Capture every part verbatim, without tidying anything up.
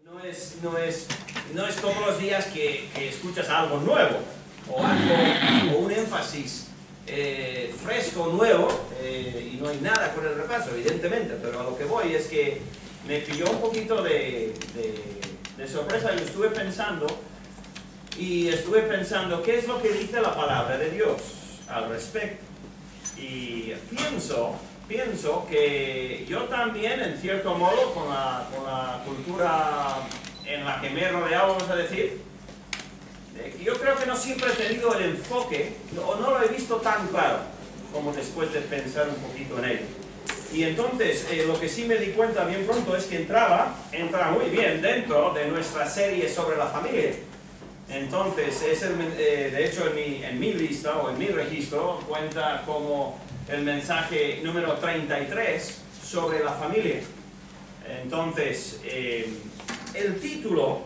No es, no es, no es todos los días que, que escuchas algo nuevo o, algo, o un énfasis eh, fresco, nuevo, eh, y no hay nada con el repaso, evidentemente, pero a lo que voy es que me pilló un poquito de, de, de sorpresa y estuve pensando, y estuve pensando qué es lo que dice la palabra de Dios al respecto. Y pienso, pienso que yo también, en cierto modo, con la, con la cultura en la que me he rodeado, vamos a decir, eh, yo creo que no siempre he tenido el enfoque, o no lo he visto tan claro, como después de pensar un poquito en ello. Y entonces, eh, lo que sí me di cuenta bien pronto es que entraba, entra muy bien dentro de nuestra serie sobre la familia. Entonces, es el, eh, de hecho en mi, en mi lista o en mi registro cuenta como el mensaje número treinta y tres sobre la familia. Entonces, eh, el título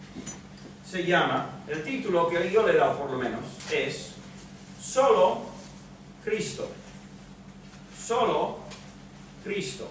se llama, el título que yo le he dado por lo menos es Solo Cristo. Solo Cristo.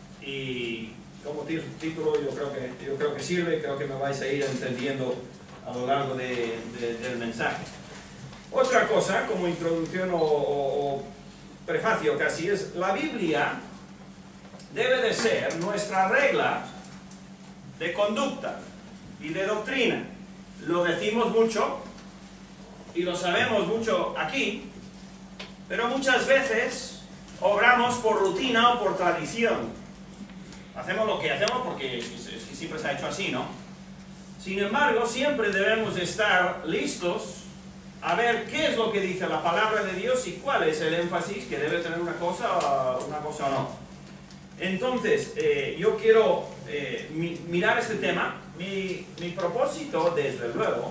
Y como título yo creo que, yo creo que sirve, creo que me vais a ir entendiendo a lo largo de, de, del mensaje. Otra cosa, como introducción o, o, o prefacio casi, es la Biblia debe de ser nuestra regla de conducta y de doctrina. Lo decimos mucho y lo sabemos mucho aquí, pero muchas veces obramos por rutina o por tradición. Hacemos lo que hacemos porque siempre se ha hecho así, ¿no? Sin embargo, siempre debemos estar listos a ver qué es lo que dice la palabra de Dios y cuál es el énfasis que debe tener una cosa, una cosa o no. Entonces, eh, yo quiero eh, mi, mirar este tema. Mi, mi propósito, desde luego,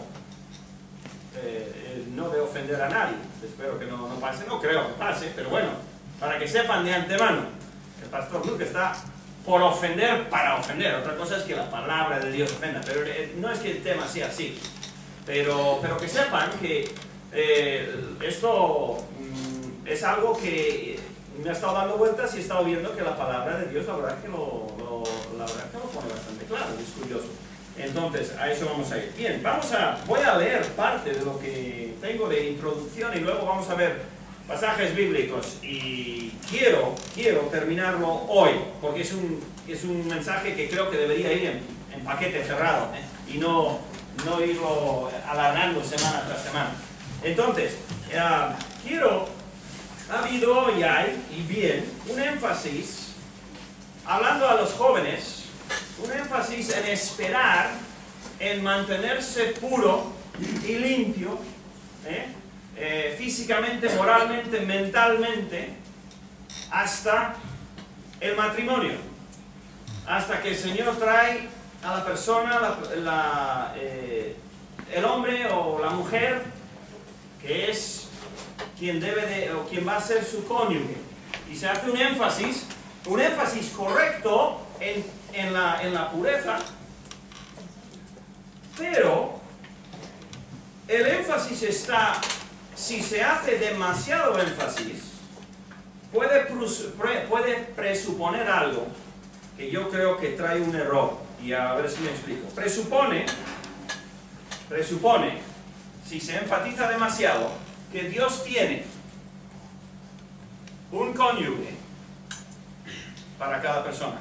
eh, no de ofender a nadie. Espero que no, no pase, no creo que pase, pero bueno, para que sepan de antemano, el pastor Luke está por ofender para ofender. Otra cosa es que la palabra de Dios ofenda, pero no es que el tema sea así. Pero, pero que sepan que eh, esto mm, es algo que me ha estado dando vueltas y he estado viendo que la palabra de Dios, la verdad que lo, lo, la verdad que lo pone bastante claro, es curioso. Entonces, a eso vamos a ir. Bien, vamos a, voy a leer parte de lo que tengo de introducción y luego vamos a ver pasajes bíblicos. Y quiero, quiero terminarlo hoy, porque es un, es un mensaje que creo que debería ir en, en paquete cerrado, ¿eh? y no, no irlo alargando semana tras semana. Entonces, uh, quiero, ha habido y hay, y bien, un énfasis, hablando a los jóvenes, un énfasis en esperar, en mantenerse puro y limpio, ¿eh? Eh, físicamente, moralmente, mentalmente, hasta el matrimonio, hasta que el Señor trae a la persona, la, la, eh, el hombre o la mujer, que es quien debe de, o quien va a ser su cónyuge, y se hace un énfasis, un énfasis correcto en, en, la, en la pureza, pero el énfasis está, si se hace demasiado énfasis, puede, puede presuponer algo que yo creo que trae un error, y a ver si me explico. Presupone, presupone, si se enfatiza demasiado, que Dios tiene un cónyuge para cada persona.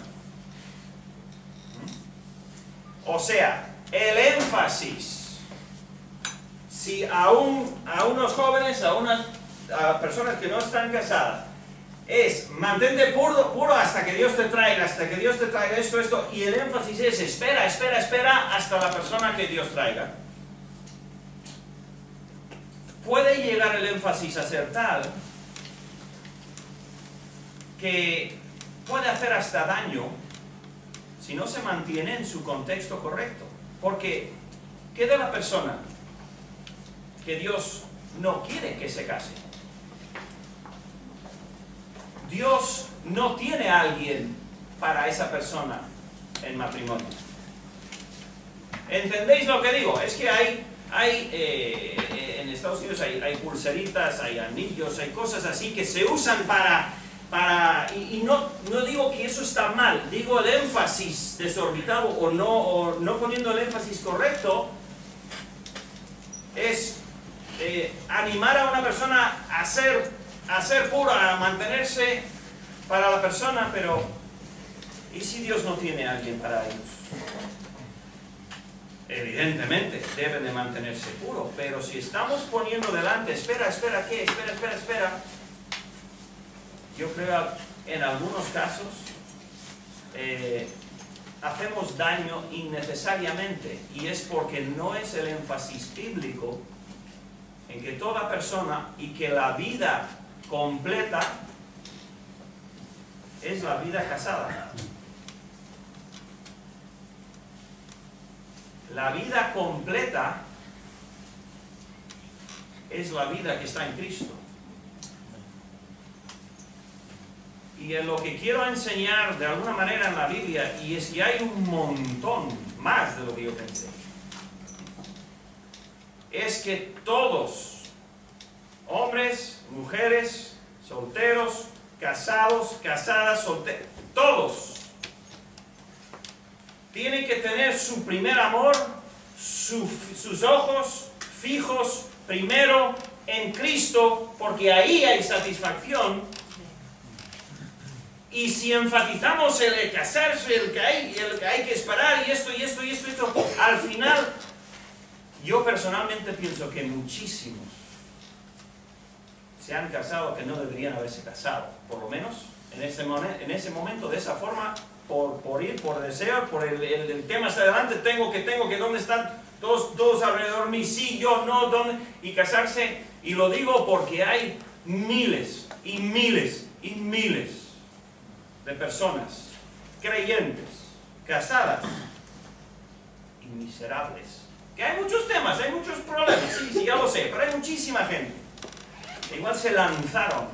O sea, el énfasis, si a, un, a unos jóvenes, a unas a personas que no están casadas, es mantente puro, puro hasta que Dios te traiga, hasta que Dios te traiga esto, esto, y el énfasis es espera, espera, espera hasta la persona que Dios traiga. Puede llegar el énfasis a ser tal que puede hacer hasta daño si no se mantiene en su contexto correcto. Porque, ¿qué de la persona que Dios no quiere que se case? Dios no tiene a alguien para esa persona en matrimonio. ¿Entendéis lo que digo? Es que hay, hay eh, en Estados Unidos hay, hay pulseritas, hay anillos, hay cosas así que se usan para para, y, y no, no digo que eso está mal, digo el énfasis desorbitado o no, o no poniendo el énfasis correcto, es eh, animar a una persona a ser, a ser pura, a mantenerse para la persona, pero ¿y si Dios no tiene a alguien para ellos? Evidentemente deben de mantenerse puros, pero si estamos poniendo delante, espera, espera, ¿qué? Espera, espera, espera. Yo creo en algunos casos eh, hacemos daño innecesariamente, y es porque no es el énfasis bíblico en que toda persona y que la vida completa es la vida casada. La vida completa es la vida que está en Cristo. Y en lo que quiero enseñar de alguna manera en la Biblia, y es que hay un montón más de lo que yo pensé, es que todos, hombres, mujeres, solteros, casados, casadas, solteros, todos tienen que tener su primer amor, su, sus ojos fijos primero en Cristo, porque ahí hay satisfacción. Y si enfatizamos el casarse, el que hay, el que hay que esperar, y esto, y esto, y esto, y esto, al final, yo personalmente pienso que muchísimos se han casado que no deberían haberse casado, por lo menos en ese, en ese momento, de esa forma, por, por ir, por deseo, por el, el, el tema hacia adelante, tengo que, tengo que, ¿dónde están todos, todos alrededor de mí? Sí, yo, no, ¿dónde? Y casarse, y lo digo porque hay miles, y miles, y miles de personas creyentes, casadas y miserables. Que hay muchos temas, hay muchos problemas, sí, sí, ya lo sé, pero hay muchísima gente que igual se lanzaron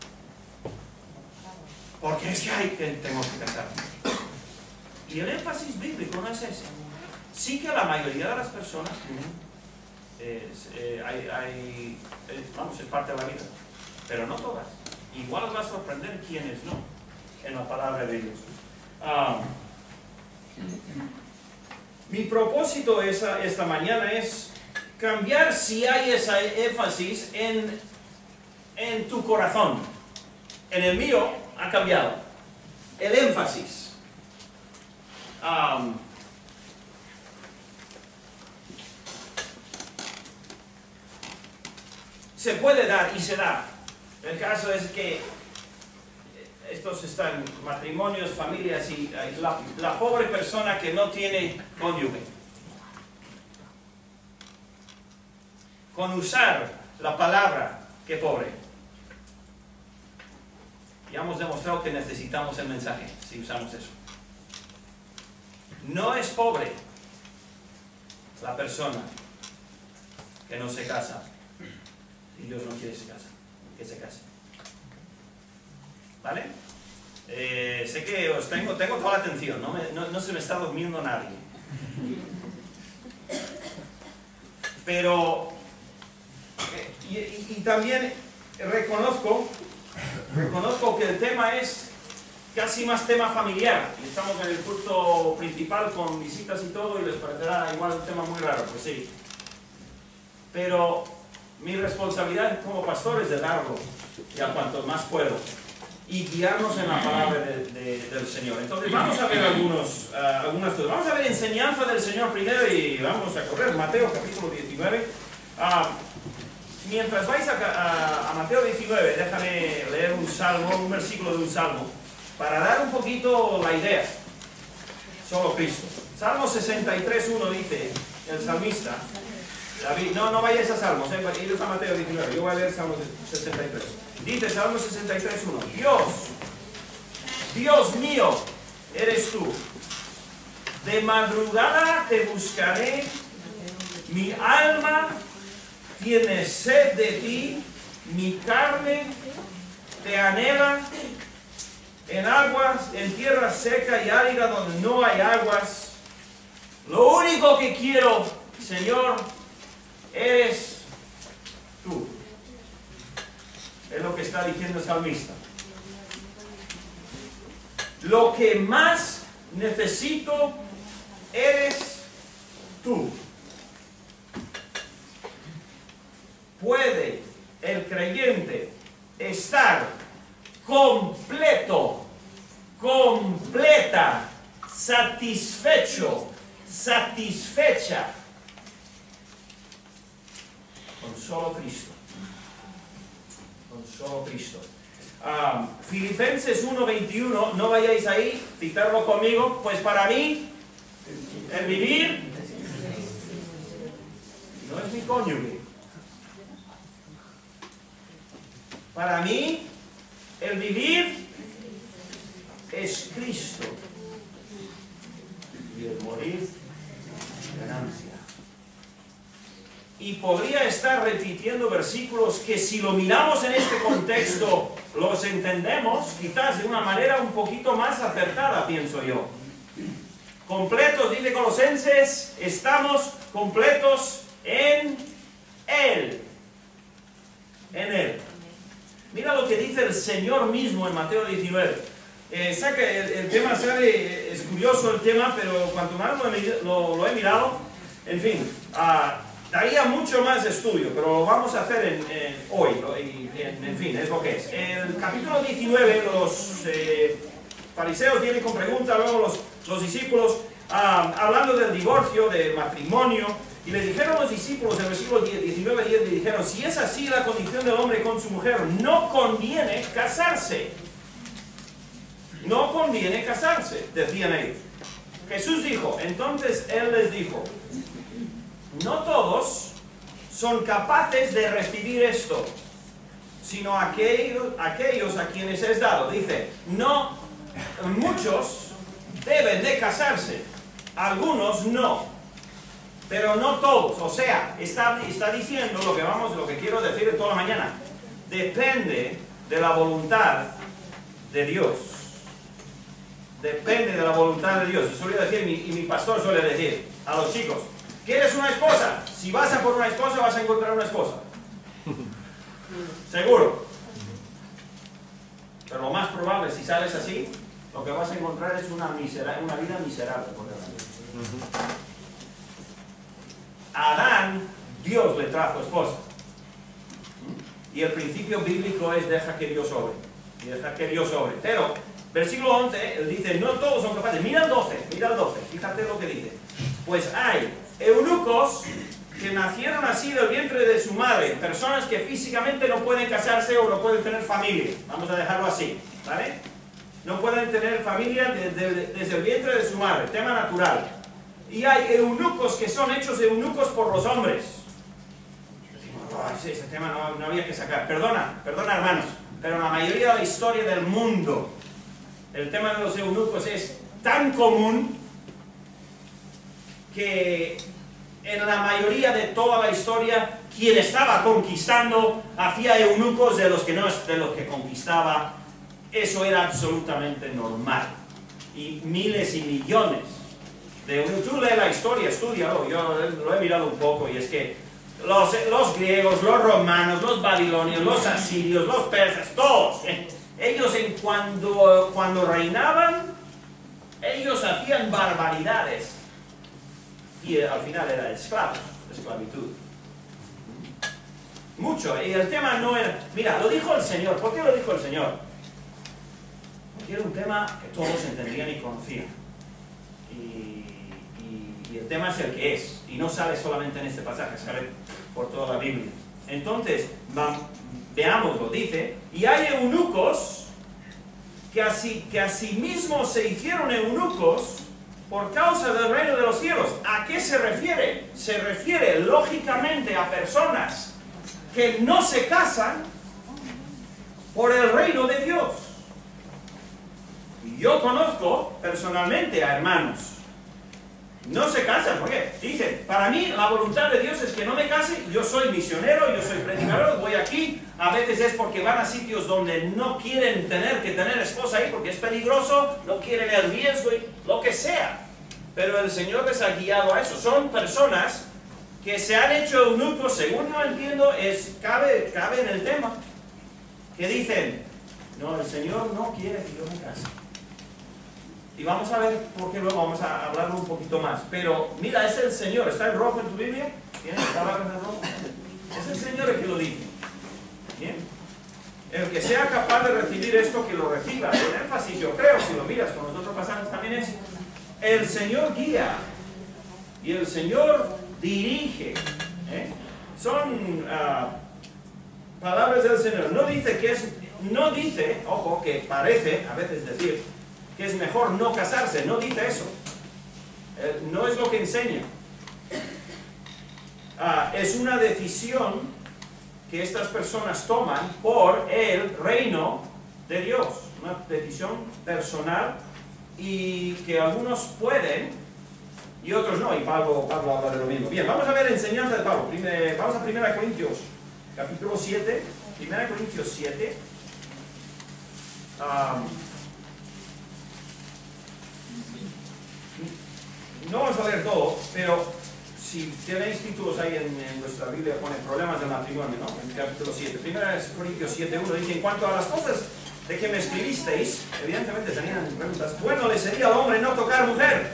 porque es que hay que tengo que casarme. Y el énfasis bíblico no es ese. Sí que la mayoría de las personas tienen, eh, eh, hay, hay, eh, vamos, es parte de la vida, pero no todas. Igual os va a sorprender quienes no, en la palabra de Dios. Um, mi propósito esa, esta mañana es cambiar, si hay ese énfasis, en, en tu corazón. En el mío ha cambiado. El énfasis. Um, se puede dar y se da. El caso es que estos están matrimonios, familias y la, la pobre persona que no tiene cónyuge. Con usar la palabra que pobre. Ya hemos demostrado que necesitamos el mensaje si usamos eso. No es pobre la persona que no se casa. Si Dios no quiere que se case, que se case. ¿Vale? Eh, sé que os tengo, tengo toda la atención, no, me, no, no se me está durmiendo nadie. Pero, y, y, y también reconozco, reconozco que el tema es casi más tema familiar. Y estamos en el culto principal con visitas y todo, y les parecerá igual un tema muy raro, pues sí. Pero mi responsabilidad como pastor es de darlo, y a cuanto más puedo, y guiarnos en la palabra de, de, del Señor. Entonces vamos a ver algunos, uh, algunas cosas. Vamos a ver enseñanza del Señor primero y vamos a correr. Mateo capítulo diecinueve. Uh, mientras vais a, a, a Mateo diecinueve, déjame leer un salmo, un versículo de un salmo, para dar un poquito la idea. Solo Cristo. Salmo sesenta y tres, uno dice el salmista. David, no, no vayáis a Salmos, eh, iros a Mateo diecinueve, yo voy a leer Salmo sesenta y tres. Dice Salmo sesenta y tres, uno, Dios, Dios mío, eres tú. De madrugada te buscaré, mi alma tiene sed de ti, mi carne te anhela en aguas, en tierra seca y árida donde no hay aguas. Lo único que quiero, Señor, eres tú. Es lo que está diciendo el salmista. Lo que más necesito eres tú. ¿Puede el creyente estar completo, completa, satisfecho, satisfecha con solo Cristo? Con solo Cristo. Um, Filipenses uno veintiuno, no vayáis ahí, citarlo conmigo, pues para mí el vivir no es mi cónyuge. Para mí el vivir es Cristo y el morir ganancia. Y podría estar repitiendo versículos que si lo miramos en este contexto los entendemos quizás de una manera un poquito más acertada, pienso yo. Completos, dice Colosenses, estamos completos en Él. En Él. Mira lo que dice el Señor mismo en Mateo diecinueve. Eh, saca el, el tema, sabe, es curioso el tema, pero cuanto más lo he, lo, lo he mirado, en fin, uh, daría mucho más estudio, pero lo vamos a hacer en, en, hoy, y, en, en fin, es lo que es. En el capítulo diecinueve, los eh, fariseos vienen con preguntas, luego los, los discípulos, uh, hablando del divorcio, del matrimonio, y le dijeron los discípulos, en el versículo diecinueve diez, le dijeron, si es así la condición del hombre con su mujer, no conviene casarse. No conviene casarse, decían ellos. Jesús dijo, entonces Él les dijo, no todos son capaces de recibir esto, sino aquellos, aquellos a quienes es dado. Dice, no, muchos deben de casarse, algunos no. Pero no todos, o sea, está, está diciendo lo que vamos, lo que quiero decir de toda la mañana. Depende de la voluntad de Dios. Depende de la voluntad de Dios. Y suele decir, y mi pastor suele decir a los chicos, ¿quieres una esposa? Si vas a por una esposa, vas a encontrar una esposa. Seguro. Pero lo más probable, si sales así, lo que vas a encontrar es una, misera, una vida miserable. A Adán, Dios le trajo esposa. Y el principio bíblico es deja que Dios obre. Y deja que Dios obre. Pero, versículo once, él dice, no todos son capaces. Mira el doce, mira el doce, fíjate lo que dice. Pues hay eunucos que nacieron así del vientre de su madre. Personas que físicamente no pueden casarse o no pueden tener familia. Vamos a dejarlo así, ¿vale? No pueden tener familia desde, desde el vientre de su madre. Tema natural. Y hay eunucos que son hechos eunucos por los hombres. Decimos, oh, ese, ese tema no, no había que sacar. Perdona, perdona hermanos, pero en la mayoría de la historia del mundo, el tema de los eunucos es tan común que en la mayoría de toda la historia, quien estaba conquistando hacía eunucos de los que, no, de los que conquistaba. Eso era absolutamente normal. Y miles y millones de eunucos. Tú lees la historia, estúdialo, yo lo he mirado un poco, y es que los, los griegos, los romanos, los babilonios, los asirios, los persas, todos, eh, ellos en cuando, cuando reinaban, ellos hacían barbaridades. Y al final era esclavos, esclavitud. Mucho, y el tema no era... Mira, lo dijo el Señor. ¿Por qué lo dijo el Señor? Porque era un tema que todos entendían y conocían. Y, y, y el tema es el que es. Y no sale solamente en este pasaje, sale por toda la Biblia. Entonces, veámoslo, dice, y hay eunucos que así, que asimismo se hicieron eunucos por causa del reino de los cielos. ¿A qué se refiere? Se refiere lógicamente a personas que no se casan por el reino de Dios. Y yo conozco personalmente a hermanos, no se casan, ¿por qué? Dicen, para mí la voluntad de Dios es que no me case, yo soy misionero, yo soy predicador, voy aquí, a veces es porque van a sitios donde no quieren tener que tener esposa ahí porque es peligroso, no quieren el riesgo, y lo que sea. Pero el Señor les ha guiado a eso. Son personas que se han hecho eunucos, según yo entiendo, es, cabe, cabe en el tema, que dicen, no, el Señor no quiere que yo me case. Y vamos a ver por qué luego vamos a hablarlo un poquito más. Pero mira, es el Señor. ¿Está en rojo en tu Biblia? ¿Tienes palabras en rojo? Es el Señor el que lo dice. ¿Bien? El que sea capaz de recibir esto, que lo reciba. El énfasis, yo creo, si lo miras con los otros pasajes también es: el Señor guía y el Señor dirige. ¿Eh? Son uh, palabras del Señor. No dice que es, no dice, ojo, que parece a veces decir que es mejor no casarse. No dice eso. Eh, no es lo que enseña. Uh, es una decisión que estas personas toman por el reino de Dios, una decisión personal, y que algunos pueden y otros no, y Pablo, Pablo habla de lo mismo. Bien, vamos a ver enseñanza de Pablo. Primer, vamos a primera Corintios, capítulo siete, primera Corintios siete. Um, no vamos a leer todo, pero si tenéis títulos ahí en, en vuestra Biblia, pone problemas del matrimonio, ¿no? En el capítulo siete. Primera Corintios siete, uno dice: en cuanto a las cosas de que me escribisteis, evidentemente tenían preguntas. Bueno, le sería al hombre no tocar mujer,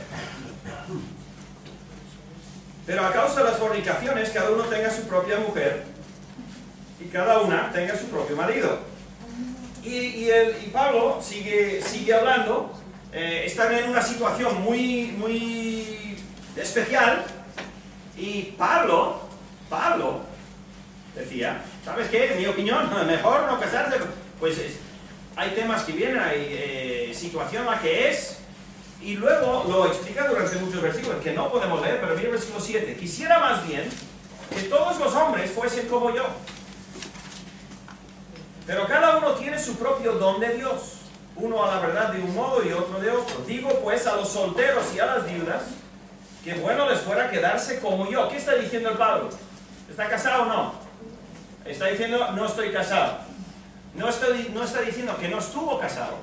pero a causa de las fornicaciones, cada uno tenga su propia mujer y cada una tenga su propio marido. Y, y, el, y Pablo sigue, sigue hablando. Eh, están en una situación muy, muy especial. Y Pablo, Pablo decía: ¿sabes qué? En mi opinión, mejor no casarse. Pues es, hay temas que vienen, hay eh, situación la que es, y luego lo explica durante muchos versículos que no podemos leer, pero mira el versículo siete: quisiera más bien que todos los hombres fuesen como yo, pero cada uno tiene su propio don de Dios, uno a la verdad de un modo y otro de otro. Digo pues a los solteros y a las viudas que bueno les fuera quedarse como yo. ¿Qué está diciendo el Pablo? ¿Está casado o no? Está diciendo: no estoy casado. No, estoy, no está diciendo que no estuvo casado,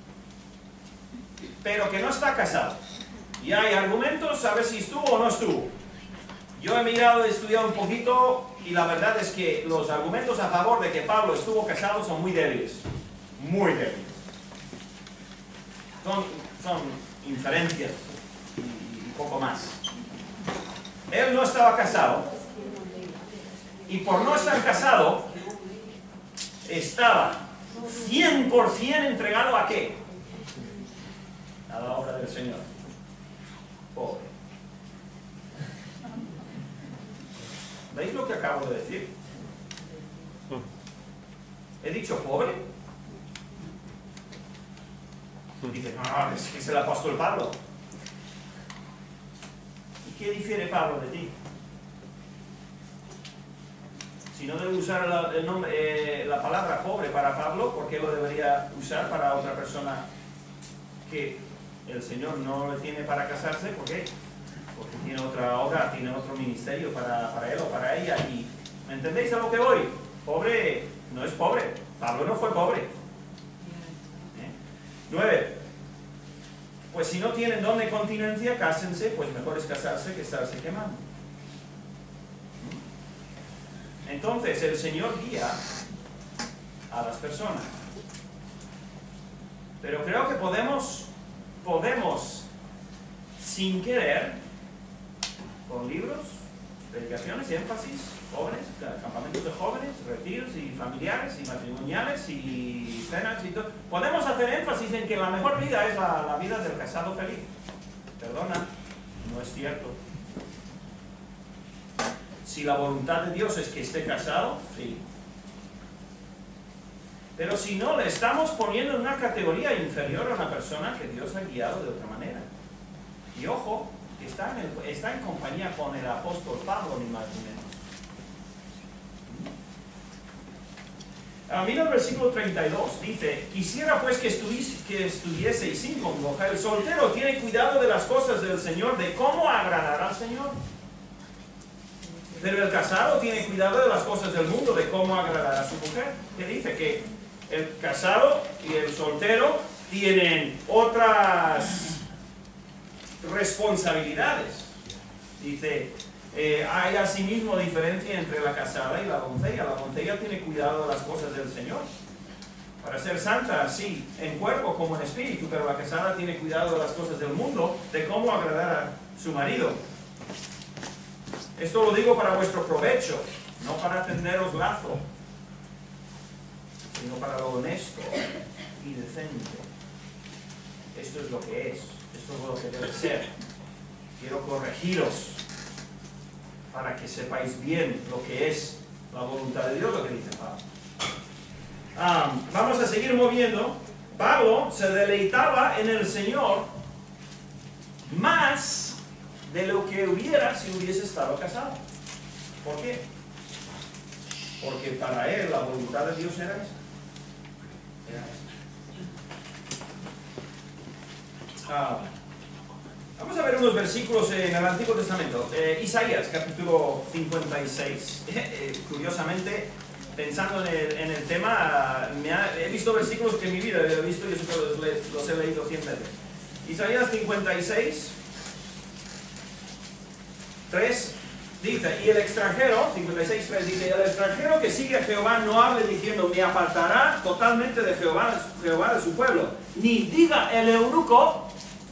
pero que no está casado. Y hay argumentos a ver si estuvo o no estuvo. Yo he mirado, he estudiado un poquito, y la verdad es que los argumentos a favor de que Pablo estuvo casado son muy débiles. Muy débiles. Son, son inferencias y poco más. Él no estaba casado, y por no estar casado estaba cien por cien entregado ¿a qué? A la obra del Señor. Pobre. ¿Veis lo que acabo de decir? ¿He dicho pobre? Dice: no, es que es el apóstol Pablo. ¿Y qué difiere Pablo de ti? Si no debe usar la, el nombre, eh, la palabra pobre para Pablo, ¿por qué lo debería usar para otra persona que el Señor no le tiene para casarse? ¿Por qué? Porque tiene otra obra, tiene otro ministerio para, para él o para ella. Y, ¿me entendéis a lo que voy? Pobre no es pobre. Pablo no fue pobre. ¿Eh? Nueve. Pues si no tienen don de continencia, cásense, pues mejor es casarse que estarse quemando. Entonces el Señor guía a las personas. Pero creo que podemos, podemos sin querer, con libros, predicaciones, énfasis, jóvenes, campamentos de jóvenes, retiros y familiares y matrimoniales y cenas y todo, podemos hacer énfasis en que la mejor vida es la, la vida del casado feliz. Perdona, no es cierto. Si la voluntad de Dios es que esté casado, sí. Pero si no, le estamos poniendo en una categoría inferior a una persona que Dios ha guiado de otra manera. Y ojo, que está en, el, está en compañía con el apóstol Pablo, ni más ni menos. Ah, mira el versículo treinta y dos, dice: quisiera pues que, que estuvieseis sin congoja. El soltero tiene cuidado de las cosas del Señor, de cómo agradar al Señor. Pero el casado tiene cuidado de las cosas del mundo, de cómo agradar a su mujer. Que dice que el casado y el soltero tienen otras responsabilidades. Dice, eh, hay asimismo diferencia entre la casada y la doncella. La doncella tiene cuidado de las cosas del Señor. para ser santa, sí, en cuerpo como en espíritu, pero la casada tiene cuidado de las cosas del mundo, de cómo agradar a su marido. Esto lo digo para vuestro provecho, no para tenderos lazo, sino para lo honesto y decente. Esto es lo que es, esto es lo que debe ser. Quiero corregiros para que sepáis bien lo que es la voluntad de Dios, lo que dice Pablo. Um, vamos a seguir moviendo. Pablo se deleitaba en el Señor más de lo que hubiera si hubiese estado casado. ¿Por qué? Porque para él la voluntad de Dios era esa. Era esa. Uh, vamos a ver unos versículos en el Antiguo Testamento. Eh, Isaías, capítulo cincuenta y seis. Eh, curiosamente, pensando en el, en el tema, me ha, he visto versículos que en mi vida he visto y eso que los, los he leído cien veces. Isaías cincuenta y seis, tres, dice, y el extranjero, cincuenta y seis, tres, dice, y el extranjero que sigue a Jehová no hable diciendo, me apartará totalmente de Jehová, Jehová de su pueblo, ni diga el eunuco,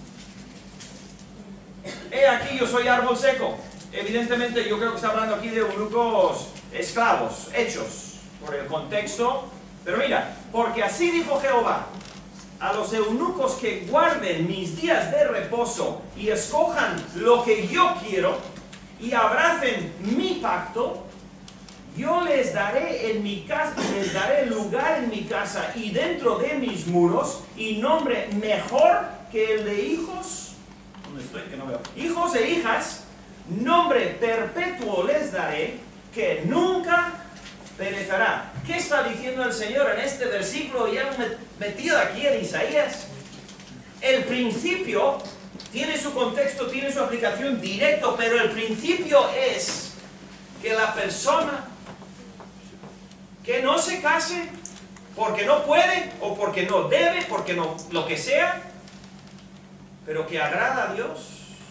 he aquí yo soy árbol seco. Evidentemente yo creo que está hablando aquí de eunucos esclavos, hechos por el contexto, pero mira, porque así dijo Jehová, a los eunucos que guarden mis días de reposo y escojan lo que yo quiero y abracen mi pacto, yo les daré en mi casa, les daré lugar en mi casa y dentro de mis muros y nombre mejor que el de hijos, ¿dónde estoy? Que no veo, hijos e hijas, nombre perpetuo les daré que nunca perecerá. ¿Qué está diciendo el Señor en este versículo ya metido aquí en Isaías? El principio tiene su contexto, tiene su aplicación directo, pero el principio es que la persona que no se case porque no puede o porque no debe, porque no, lo que sea, pero que agrada a Dios,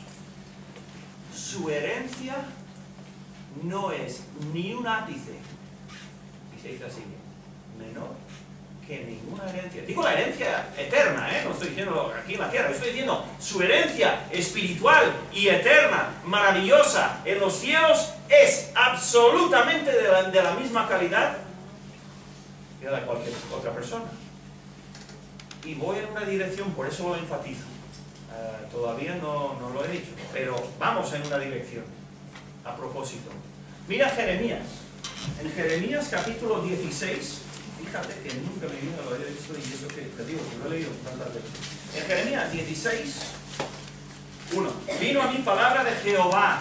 su herencia no es ni un ápice, y se dice así, menor que ninguna herencia. Digo la herencia eterna, ¿eh? No estoy diciendo aquí en la tierra, estoy diciendo su herencia espiritual y eterna, maravillosa, en los cielos, es absolutamente de la, de la misma calidad que la de cualquier otra persona. Y voy en una dirección, por eso lo enfatizo. Uh, todavía no, no lo he dicho, pero vamos en una dirección. A propósito, mira Jeremías. En Jeremías capítulo dieciséis, fíjate que nunca en mi vida lo había visto y eso que te digo, que lo he leído tantas veces. En Jeremías dieciséis, uno. Vino a mí palabra de Jehová.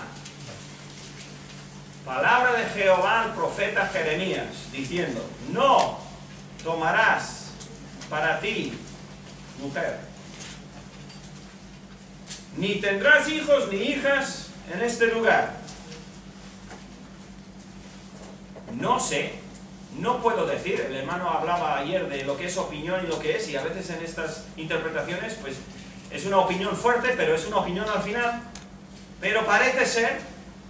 Palabra de Jehová al profeta Jeremías, diciendo, no tomarás para ti mujer, ni tendrás hijos ni hijas en este lugar. No sé, no puedo decir, el hermano hablaba ayer de lo que es opinión y lo que es, y a veces en estas interpretaciones, pues, es una opinión fuerte, pero es una opinión al final. Pero parece ser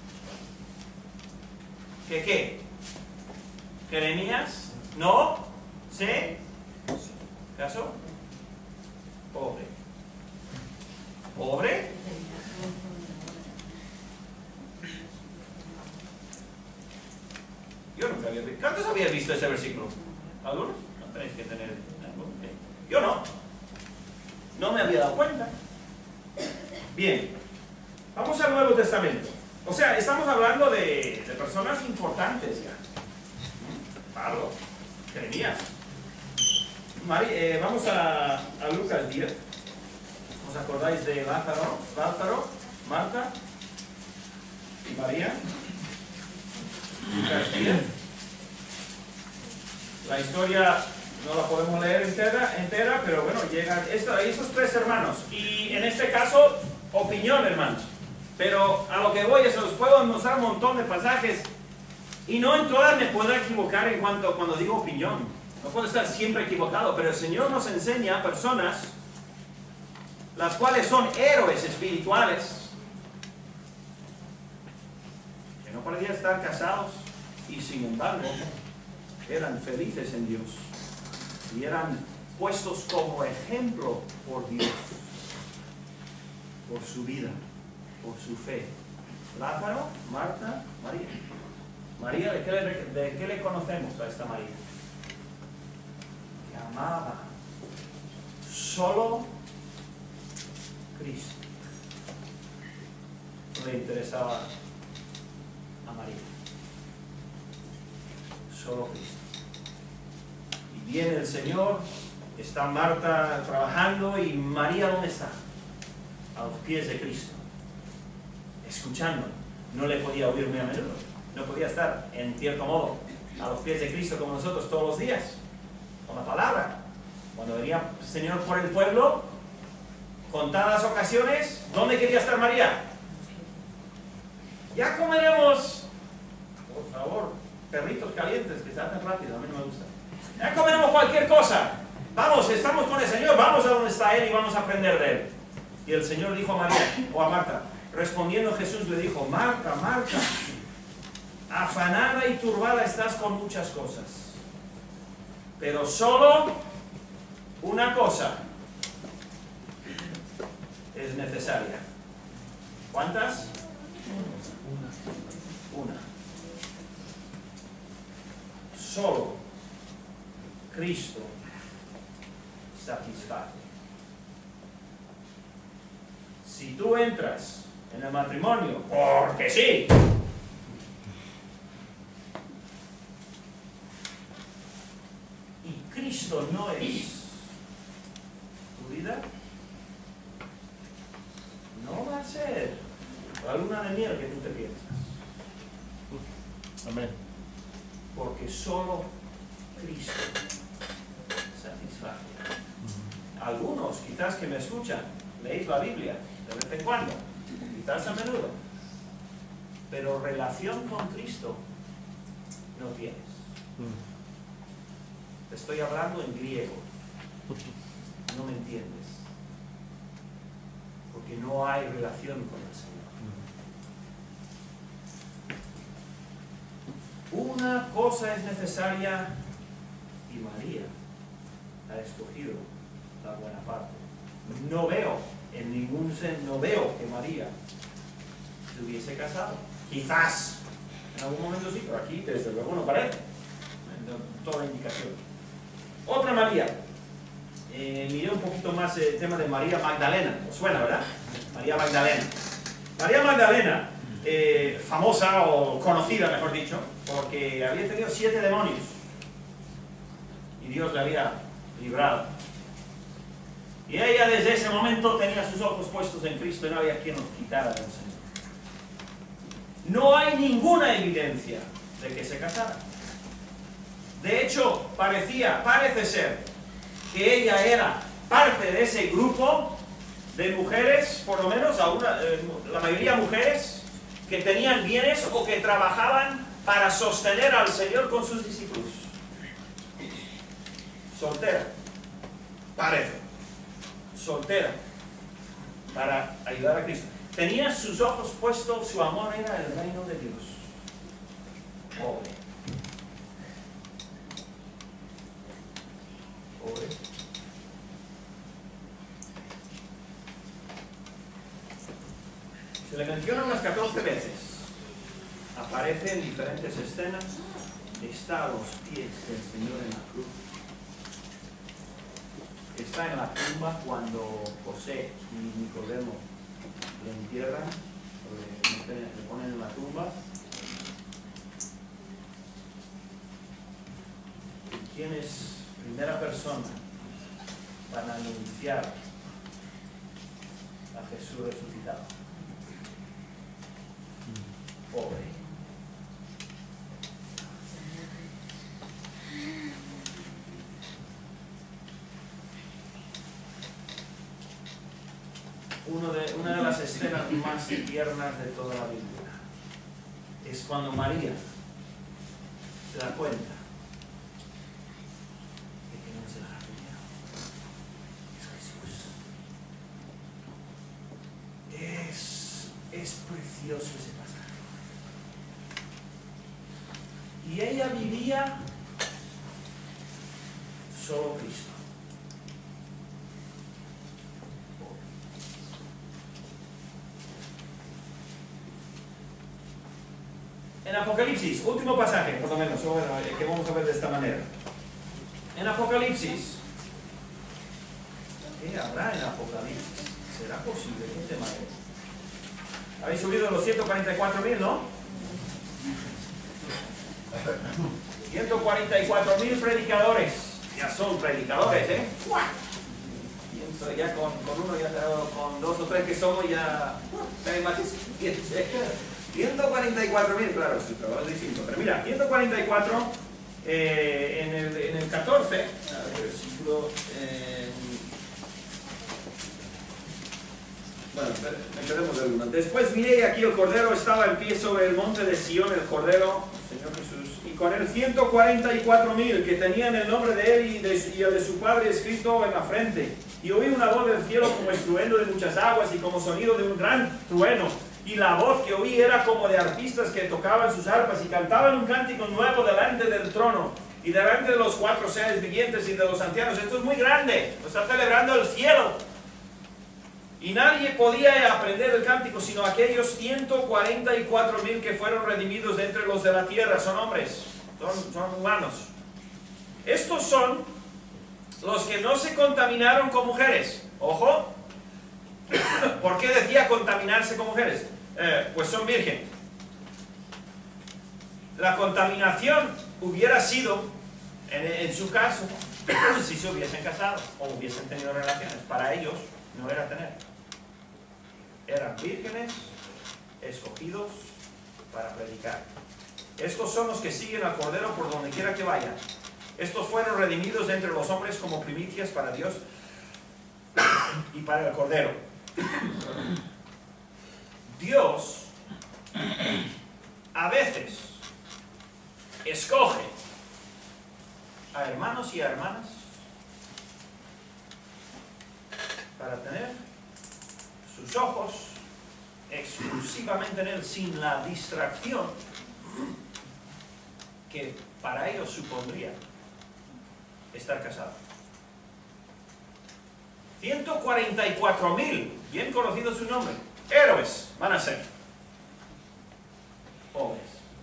que, ¿qué? Jeremías no se casó. Pobre. ¿Pobre? Yo nunca había visto. ¿Cuántos habían visto ese versículo? ¿Algunos? No tenéis que tener. Yo no. No me había dado cuenta. Bien. Vamos al Nuevo Testamento. O sea, estamos hablando de, de personas importantes ya. Pablo, Jeremías. Mari, eh, vamos a, a Lucas diez. ¿Os acordáis de Lázaro, Lázaro, Marta y María? Lucas diez. La historia no la podemos leer entera, entera pero bueno, llegan esto, esos tres hermanos. Y en este caso, opinión, hermanos. Pero a lo que voy es, os puedo mostrar un montón de pasajes y no en todas me puedo equivocar en cuanto cuando digo opinión. No puedo estar siempre equivocado, pero el Señor nos enseña personas las cuales son héroes espirituales que no parecían estar casados y sin embargo eran felices en Dios. y eran puestos como ejemplo por Dios, por su vida, por su fe. Lázaro, Marta, María. María, ¿de qué le, de qué le conocemos a esta María? Que amaba solo Cristo. No le interesaba a María. Solo Cristo. Y viene el Señor, está Marta trabajando y María, ¿dónde está? A los pies de Cristo, escuchando. No le podía oír muy a menudo, no podía estar, en cierto modo, a los pies de Cristo como nosotros todos los días, con la palabra. Cuando venía el Señor por el pueblo, contadas ocasiones, ¿dónde quería estar María? Ya comeremos, por favor, perritos calientes que se hacen rápido, a mí no me gusta. Ya comeremos cualquier cosa. Vamos, estamos con el Señor, vamos a donde está Él y vamos a aprender de Él. Y el Señor dijo a María, o a Marta, respondiendo Jesús le dijo, Marta, Marta, afanada y turbada estás con muchas cosas, pero solo una cosa es necesaria. ¿Cuántas? Una. Solo Cristo satisface. Si tú entras en el matrimonio, porque sí, y Cristo no es tu vida, no va a ser la luna de miel que tú te piensas. Amén. Porque solo Cristo satisface. Algunos, quizás que me escuchan, leéis la Biblia de vez en cuando, quizás a menudo, pero relación con Cristo no tienes. Te estoy hablando en griego, no me entiendes, porque no hay relación con el Señor. Una cosa es necesaria y María ha escogido la buena parte. No veo, en ningún sentido, no veo que María se hubiese casado. Quizás, en algún momento sí, pero aquí desde luego no parece. No, toda indicación. Otra María. Eh, miré un poquito más el tema de María Magdalena. ¿Os suena, verdad? María Magdalena. María Magdalena, eh, famosa o conocida, mejor dicho, porque había tenido siete demonios. Y Dios le había librado. Y ella desde ese momento tenía sus ojos puestos en Cristo y no había quien nos quitara del Señor. No hay ninguna evidencia de que se casara. De hecho, parecía, parece ser, que ella era parte de ese grupo de mujeres, por lo menos a una, eh, la mayoría mujeres, que tenían bienes o que trabajaban para sostener al Señor con sus discípulos. Soltera, parece. Soltera, para ayudar a Cristo. Tenía sus ojos puestos, su amor era el reino de Dios. Pobre. Pobre. Se le menciona unas catorce veces. Aparece en diferentes escenas. Está a los pies del Señor en la cruz. Está en la tumba cuando José y Nicodemo le entierran, le, le ponen en la tumba. ¿Quién es primera persona para anunciar a Jesús resucitado? Pobre. Uno de, una de las escenas más tiernas de toda la Biblia es cuando María se da cuenta de que no es el jardinero, es Jesús. Es, es precioso ese pasaje. Y ella vivía solo Cristo. En Apocalipsis, último pasaje, por lo menos, bueno, que vamos a ver de esta manera. En Apocalipsis, ¿qué habrá en Apocalipsis? ¿Será posible? ¿Qué tema es? Habéis subido los ciento cuarenta y cuatro mil, ¿no? ciento cuarenta y cuatro mil predicadores. Ya son predicadores, ¿eh? Ya con, con uno, ya con dos o tres que somos, ya... ciento cuarenta y cuatro mil, claro, su trabajo es distinto. Pero mira, ciento cuarenta y cuatro eh, en, el, en el catorce, a ver, versículo... Eh, bueno, empecemos de uno. Después miré y aquí el Cordero estaba en pie sobre el monte de Sion, el Cordero, Señor Jesús, y con él ciento cuarenta y cuatro mil que tenían el nombre de él y, de, y el de su Padre escrito en la frente. Y oí una voz del cielo como estruendo de muchas aguas y como sonido de un gran trueno. Y la voz que oí era como de arpistas que tocaban sus arpas y cantaban un cántico nuevo delante del trono y delante de los cuatro seres vivientes y de los ancianos. Esto es muy grande, lo está celebrando el cielo. Y nadie podía aprender el cántico sino aquellos ciento cuarenta y cuatro mil que fueron redimidos de entre los de la tierra. Son hombres, son, son humanos. Estos son los que no se contaminaron con mujeres. Ojo, ¿por qué decía contaminarse con mujeres? Eh, pues son virgen. La contaminación hubiera sido, en, en su caso, si se hubiesen casado o hubiesen tenido relaciones. Para ellos no era tener. Eran vírgenes escogidos para predicar. Estos son los que siguen al Cordero por donde quiera que vayan. Estos fueron redimidos de entre los hombres como primicias para Dios y para el Cordero. Dios a veces escoge a hermanos y a hermanas para tener sus ojos exclusivamente en Él, sin la distracción que para ellos supondría estar casado. ciento cuarenta y cuatro mil, bien conocido su nombre, héroes van a ser. Pobres.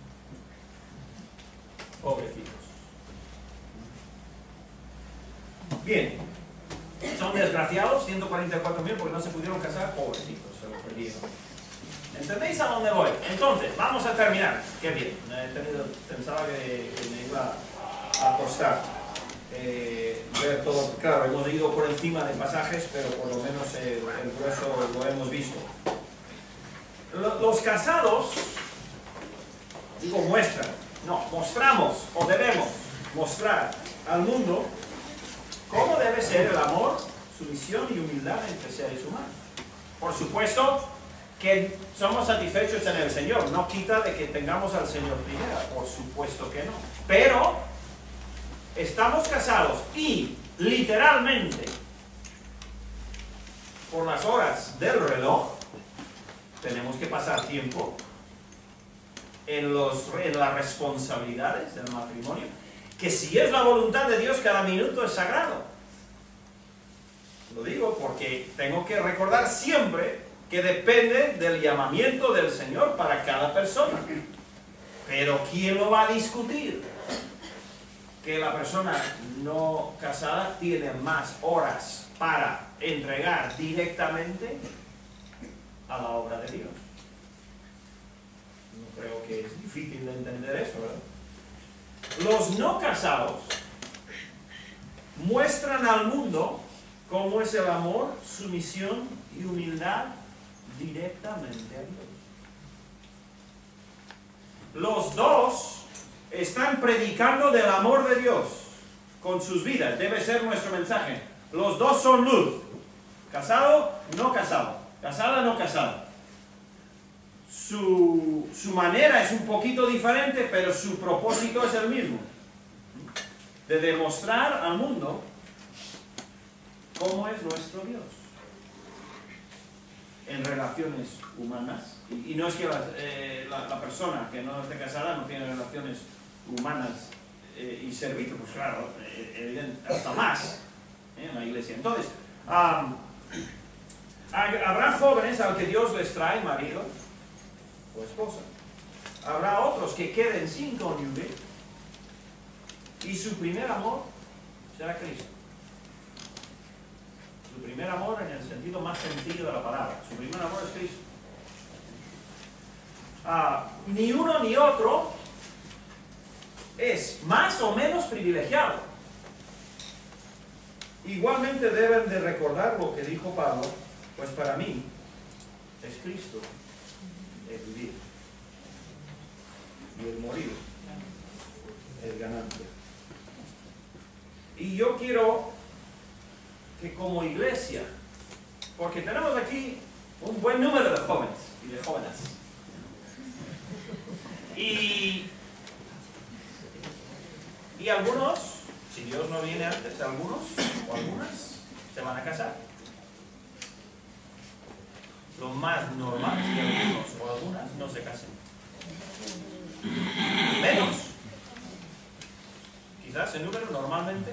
Pobrecitos. Bien. Son desgraciados, ciento cuarenta y cuatro mil, porque no se pudieron casar. Pobrecitos, se lo perdieron. ¿Entendéis a dónde voy? Entonces, vamos a terminar. Qué bien. He tenido, pensaba que, que me iba a costar eh, ver todo. Claro, hemos ido por encima de pasajes, pero por lo menos el, el grueso lo hemos visto. Los casados, digo muestran, no, mostramos o debemos mostrar al mundo cómo debe ser el amor, sumisión y humildad entre seres humanos. Por supuesto que somos satisfechos en el Señor, no quita de que tengamos al Señor primero, por supuesto que no. Pero estamos casados y literalmente por las horas del reloj tenemos que pasar tiempo en, los, en las responsabilidades del matrimonio, que si es la voluntad de Dios, cada minuto es sagrado. Lo digo porque tengo que recordar siempre que depende del llamamiento del Señor para cada persona. Pero ¿quién lo va a discutir? Que la persona no casada tiene más horas para entregar directamente a la obra de Dios. No creo que es difícil de entender eso, ¿verdad? Los no casados muestran al mundo cómo es el amor, sumisión y humildad directamente a Dios. Los dos están predicando del amor de Dios con sus vidas. Debe ser nuestro mensaje. Los dos son luz. Casado, no casado. Casada, no casada. Su, su manera es un poquito diferente, pero su propósito es el mismo. De demostrar al mundo cómo es nuestro Dios en relaciones humanas. Y, y no es que la, eh, la, la persona que no esté casada no tiene relaciones humanas eh, y servir, pues claro, eh, evidente, hasta más eh, en la iglesia. Entonces, um, habrá jóvenes al que Dios les trae marido o esposa. Habrá otros que queden sin cónyuge y su primer amor será Cristo. Su primer amor en el sentido más sencillo de la palabra. Su primer amor es Cristo. Ah, ni uno ni otro es más o menos privilegiado. Igualmente deben de recordar lo que dijo Pablo, pues para mí es Cristo el vivir y el morir el ganancia. Y yo quiero que como iglesia, porque tenemos aquí un buen número de jóvenes y de jóvenes, y, y algunos, si Dios no viene antes, algunos o algunas se van a casar. Lo más normal es que algunos o algunas no se casen. Menos. Quizás el número normalmente.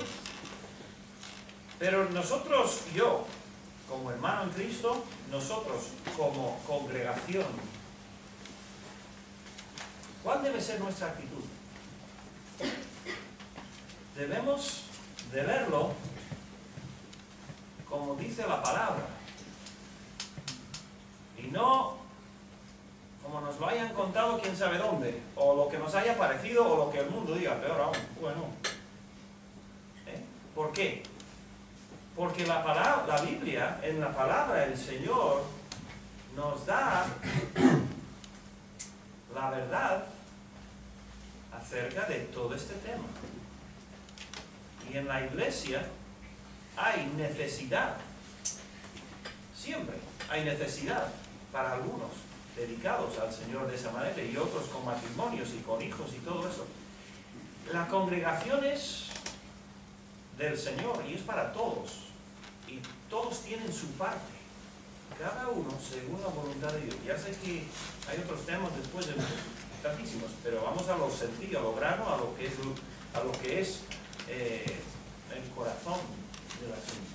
Pero nosotros, yo, como hermano en Cristo, nosotros como congregación, ¿cuál debe ser nuestra actitud? Debemos de verlo como dice la palabra. Y no como nos lo hayan contado quién sabe dónde, o lo que nos haya parecido, o lo que el mundo diga, peor aún. Bueno, ¿eh? ¿Por qué? Porque la, palabra, la Biblia, en la palabra del Señor, nos da la verdad acerca de todo este tema. Y en la iglesia hay necesidad, siempre hay necesidad para algunos dedicados al Señor de esa manera y otros con matrimonios y con hijos y todo eso. La congregación es del Señor y es para todos, y todos tienen su parte, cada uno según la voluntad de Dios. Ya sé que hay otros temas después de tantísimos, pero vamos a lo sencillo, a lo grano, a lo que es, a lo que es eh, el corazón del asunto.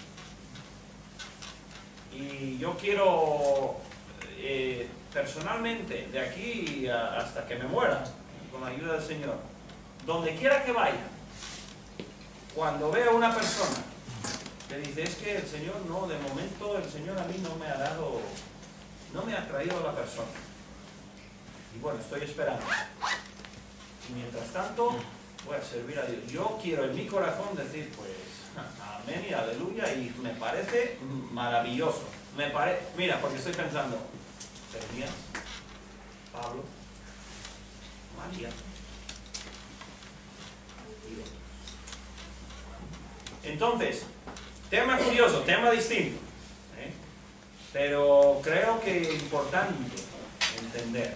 Y yo quiero eh, personalmente, de aquí a, hasta que me muera, con la ayuda del Señor, donde quiera que vaya, cuando veo una persona que dice, es que el Señor no, de momento el Señor a mí no me ha dado, no me ha traído a la persona. Y bueno, estoy esperando. Y mientras tanto, voy a servir a Dios. Yo quiero en mi corazón decir, pues, amén y aleluya, y me parece maravilloso. Me pare... Mira, porque estoy pensando, Jeremías, Pablo, María y otros. Entonces, tema curioso, tema distinto, ¿eh? Pero creo que es importante entender.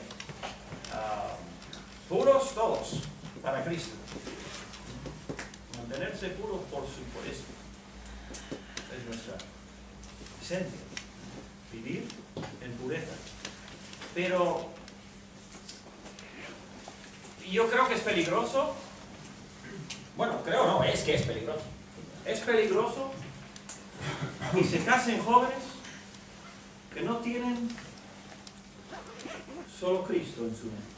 Uh, puros todos, para Cristo. Mantenerse puros por su por eso. Es nuestra esencia. Vivir en pureza. Pero yo creo que es peligroso. Bueno, creo no, es que es peligroso. Es peligroso que se casen jóvenes que no tienen solo Cristo en su mente.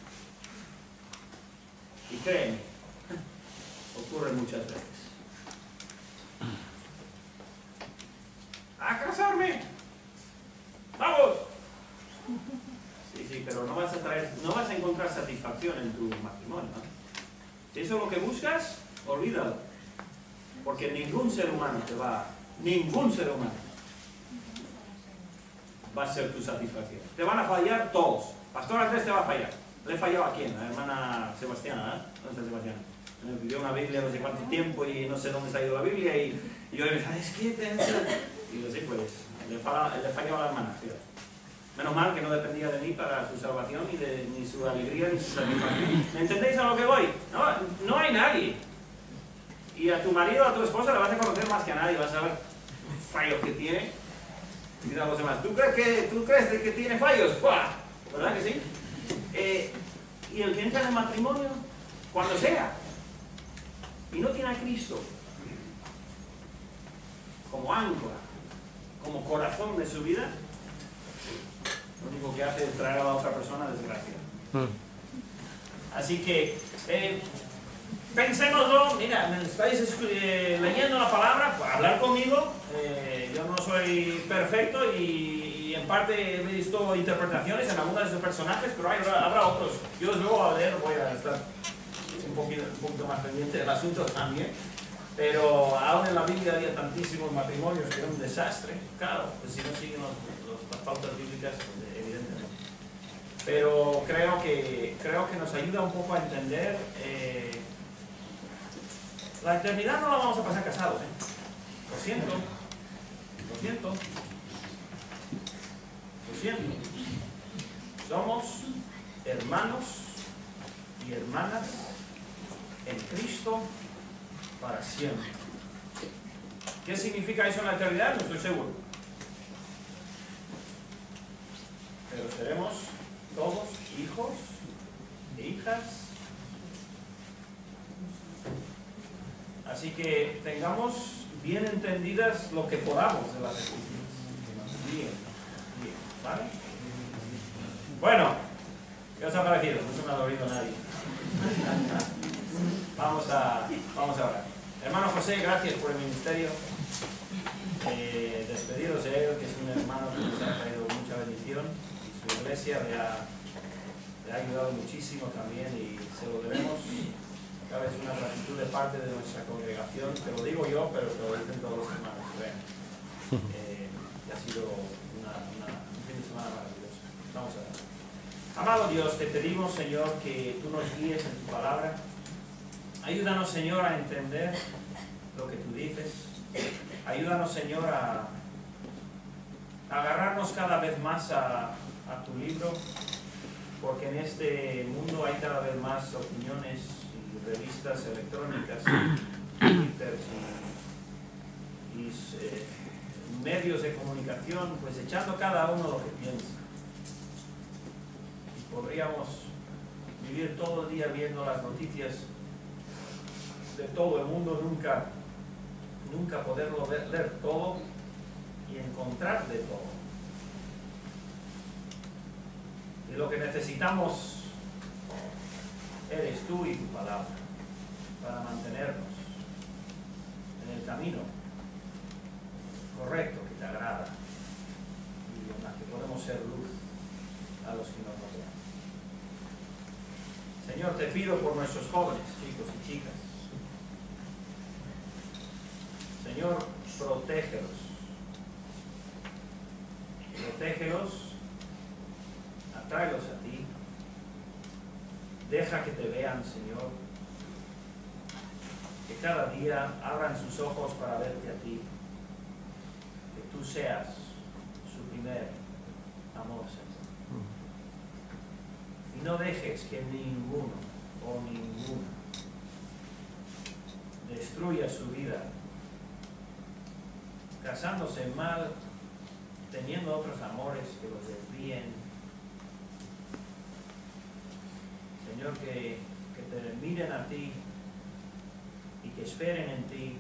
Y créeme, ocurre muchas veces. ¡A casarme! ¡Vamos! Sí, sí, pero no vas a traer, no vas a encontrar satisfacción en tu matrimonio, ¿no? Si eso es lo que buscas, olvídalo. Porque ningún ser humano te va, ningún ser humano va a ser tu satisfacción. Te van a fallar todos. Pastor Andrés te va a fallar. ¿Le he fallado a quién? A la hermana Sebastiana, ¿eh? ¿Dónde está Sebastiana? Me pidió una Biblia no sé cuánto tiempo y no sé dónde se ha ido la Biblia y, y yo le dije, es que te... Y yo sí, pues, le fallaba, le fallaba a la hermana. Fíjate. Menos mal que no dependía de mí para su salvación, ni de ni su alegría, ni su satisfacción. ¿Me entendéis a lo que voy? No, no hay nadie. Y a tu marido, a tu esposa le vas a conocer más que a nadie, vas a ver fallos que tiene. Y a los demás, ¿tú crees que, tú crees que tiene fallos? ¡Buah! ¿Verdad que sí? Eh, y el que entra en el matrimonio, cuando sea, y no tiene a Cristo como ancla, como corazón de su vida, lo único que hace es traer a la otra persona a desgracia. Así que, eh, pensémoslo, mira, me estáis eh, leyendo la palabra, pues, hablar conmigo, eh, yo no soy perfecto y, y en parte he visto interpretaciones en algunos de esos personajes, pero hay, habrá otros. Yo luego a leer voy a estar un poquito, un poquito más pendiente del asunto también, pero aún en la Biblia había tantísimos matrimonios que era un desastre, claro, pues si no siguen los, los, las pautas bíblicas, evidentemente. Pero creo que, creo que nos ayuda un poco a entender, eh, la eternidad no la vamos a pasar casados, ¿eh? Lo siento, lo siento, lo siento. Somos hermanos y hermanas en Cristo para siempre. ¿Qué significa eso en la eternidad? No estoy seguro. Pero seremos todos hijos e hijas. Así que tengamos bien entendidas lo que podamos de las escrituras. Bien, bien, ¿vale? Bueno, ¿qué os ha parecido? No se me ha dormido nadie. Vamos a, vamos a orar. Hermano José, gracias por el ministerio. Eh, despediros de él, que es un hermano que nos ha traído mucha bendición. Y su iglesia le ha, le ha ayudado muchísimo también y se lo debemos. Cada vez una gratitud de parte de nuestra congregación. Te lo digo yo, pero te lo dicen todos los hermanos. Eh, y ha sido una, una, un fin de semana maravilloso. Vamos a ver. Amado Dios, te pedimos, Señor, que tú nos guíes en tu palabra. Ayúdanos, Señor, a entender lo que tú dices. Ayúdanos, Señor, a, a agarrarnos cada vez más a, a tu libro, porque en este mundo hay cada vez más opiniones y revistas electrónicas, Twitter y, y eh, medios de comunicación, pues echando cada uno lo que piensa. Y podríamos vivir todo el día viendo las noticias de todo el mundo, nunca, nunca poderlo ver, leer todo y encontrar de todo. Y lo que necesitamos eres tú y tu palabra para mantenernos en el camino correcto que te agrada y en la que podemos ser luz a los que nos rodean. Señor, te pido por nuestros jóvenes, chicos y chicas. Señor, protégelos. Protégelos, atráelos a ti. Deja que te vean, Señor. Que cada día abran sus ojos para verte a ti. Que tú seas su primer amor, Señor. Y no dejes que ninguno o ninguna destruya su vida casándose mal, teniendo otros amores que los desvíen. Señor, que, que te miren a ti y que esperen en ti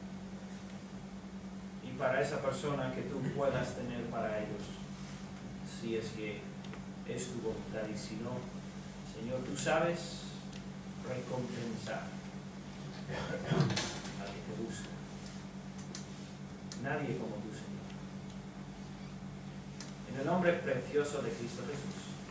y para esa persona que tú puedas tener para ellos, si es que es tu voluntad, y si no, Señor, tú sabes recompensar al que te busca. Nadie como tú, Señor. En el nombre precioso de Cristo Jesús.